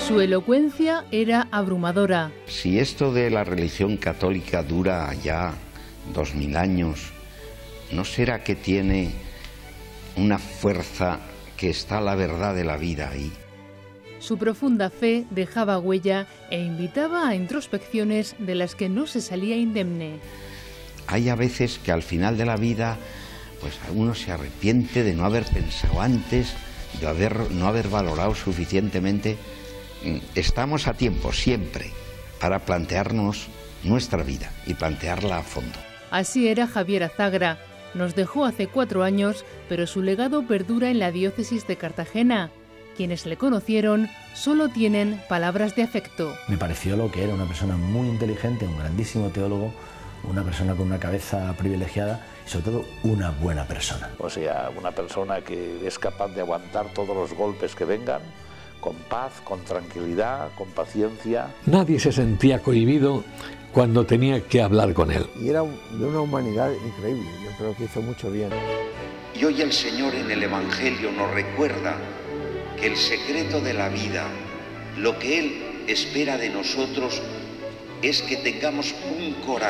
Su elocuencia era abrumadora. Si esto de la religión católica dura ya 2000 años, ¿no será que tiene una fuerza que está la verdad de la vida ahí? Su profunda fe dejaba huella e invitaba a introspecciones de las que no se salía indemne. Hay a veces que al final de la vida, pues uno se arrepiente de no haber pensado antes, de no haber valorado suficientemente. Estamos a tiempo siempre para plantearnos nuestra vida y plantearla a fondo. Así era Javier Azagra. Nos dejó hace 4 años, pero su legado perdura en la diócesis de Cartagena. Quienes le conocieron solo tienen palabras de afecto. Me pareció lo que era, una persona muy inteligente, un grandísimo teólogo, una persona con una cabeza privilegiada y sobre todo una buena persona. O sea, una persona que es capaz de aguantar todos los golpes que vengan, con paz, con tranquilidad, con paciencia. Nadie se sentía cohibido cuando tenía que hablar con él. Y era de una humanidad increíble, yo creo que hizo mucho bien. Y hoy el Señor en el Evangelio nos recuerda que el secreto de la vida, lo que Él espera de nosotros, es que tengamos un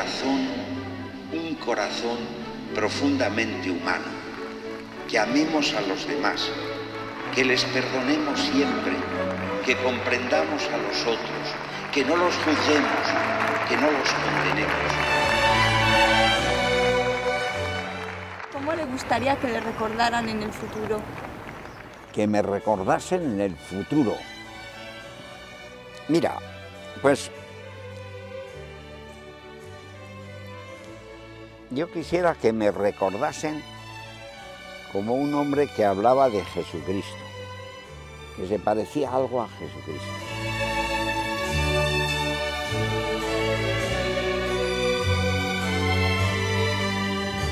corazón profundamente humano, que amemos a los demás, que les perdonemos siempre, que comprendamos a los otros, que no los juzguemos, que no los condenemos. ¿Cómo le gustaría que le recordaran en el futuro? Que me recordasen en el futuro. Mira, pues yo quisiera que me recordasen como un hombre que hablaba de Jesucristo, que se parecía algo a Jesucristo.